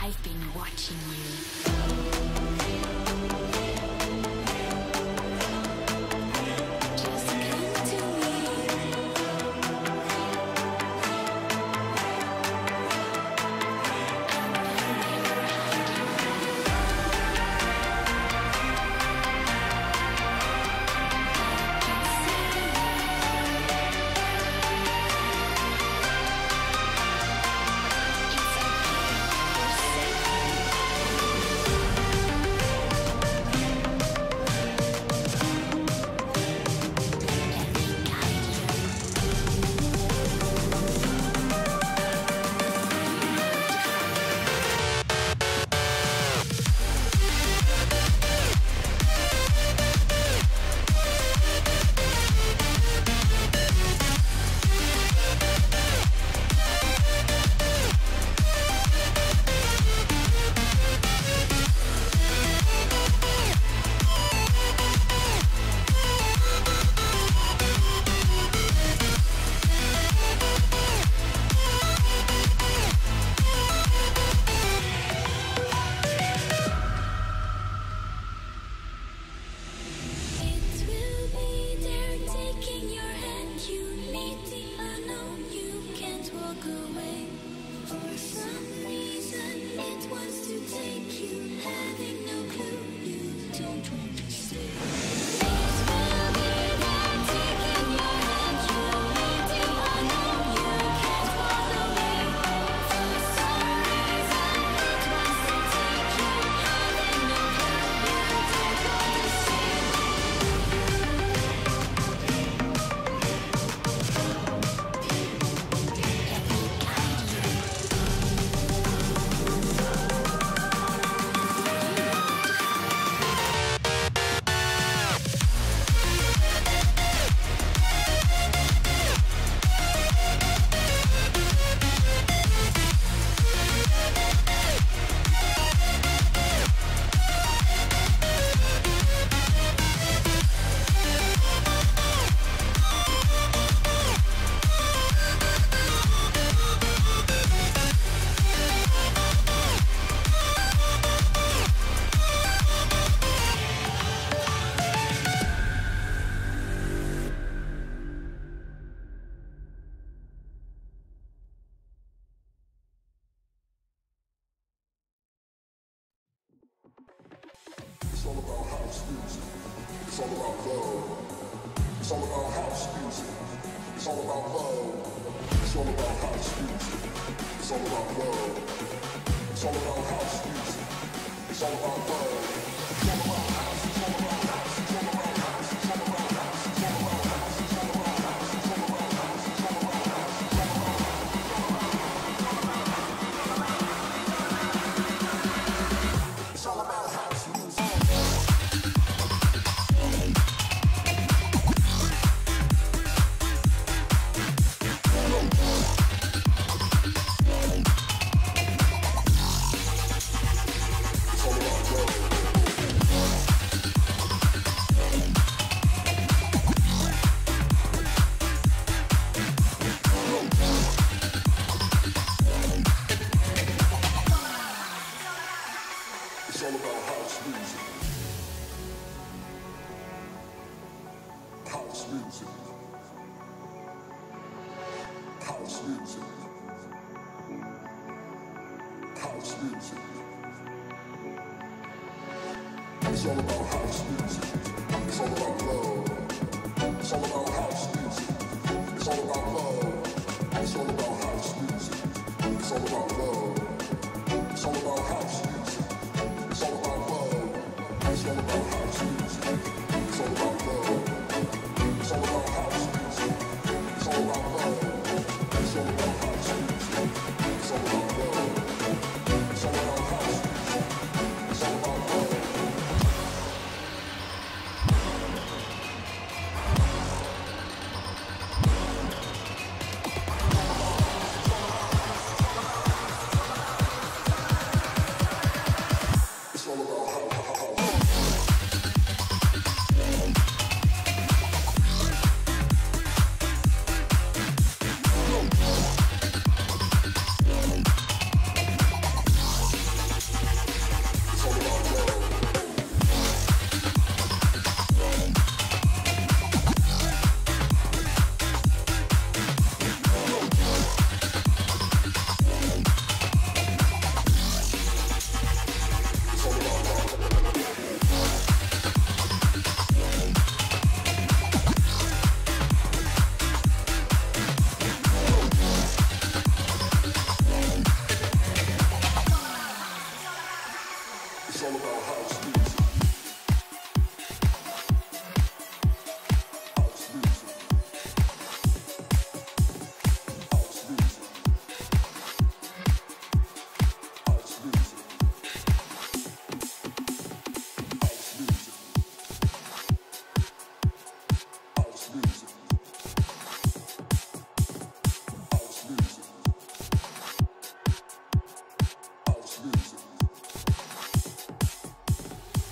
I've been watching you. Just come to me. It's all about house music. It's all about love. It's all about house music. It's all about love. It's all about house music. It's all about love. It's all about house music. It's all about love. It's all about house. It's all about house. It's all about house. It's all about house. It's all about house. It's all about house. It's all about house. It's all about house. It's all about house. It's all about house music. It's all about house music. House music. House music. House music. It's all about house music. It's all about love. It's all about house music. It's all about love. It's all about house music. It's all about love. It's all about house music. It's all about love. It's all about house music. It's all about love. It's all about house music. It's all about love. It's all about house music. It's all about love. It's all about house music. It's all about love. It's all about house music. House music. House music. House music. House music. House music. House music. House music.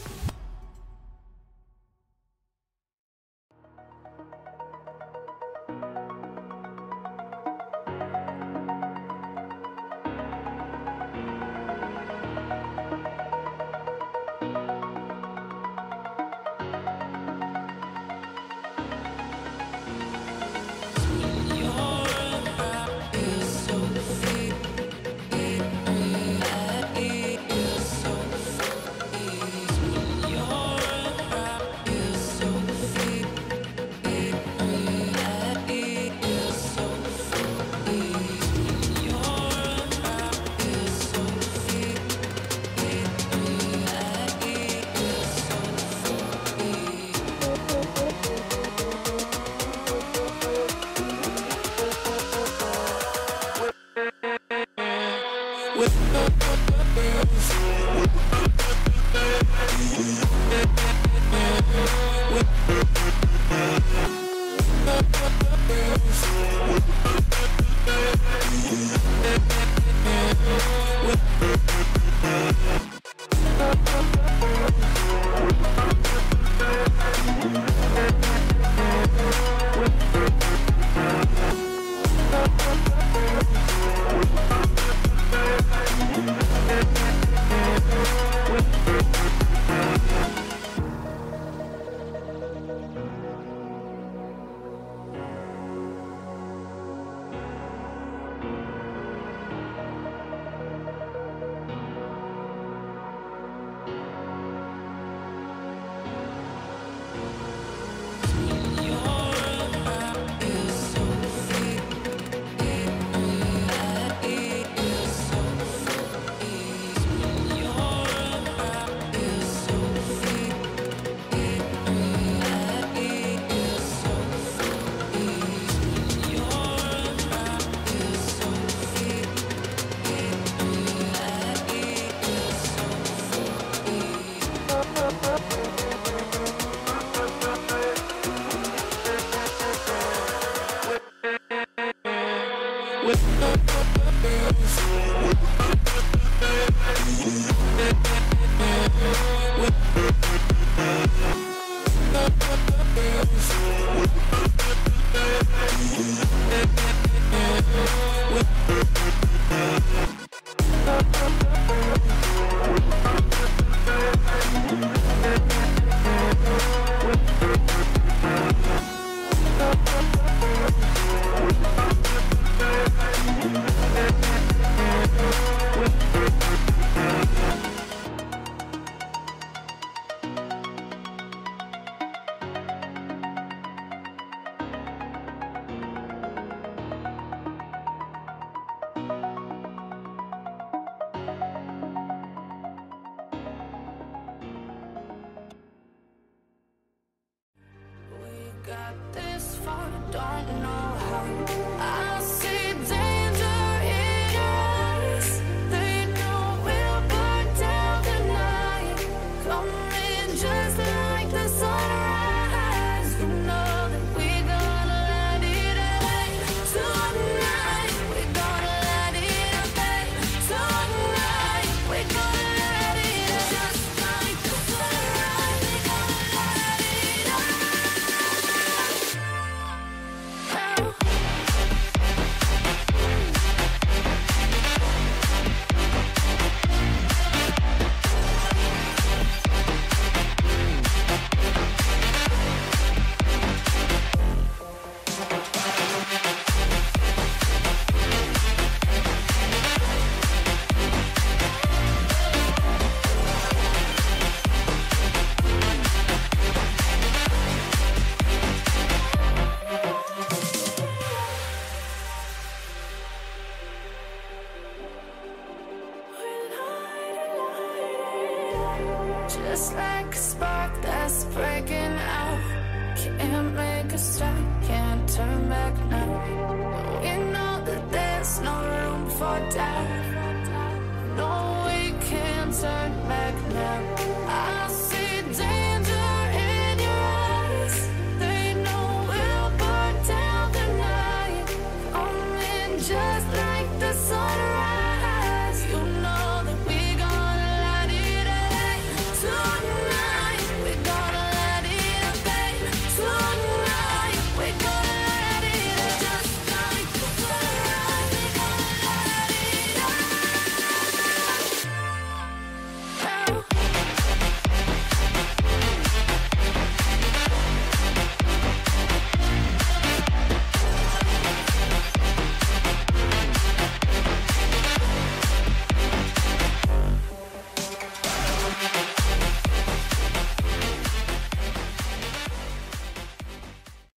Just like a spark that's breaking out. Can't make a stop, can't turn back now. We know that there's no room for doubt. No, we can't turn back now.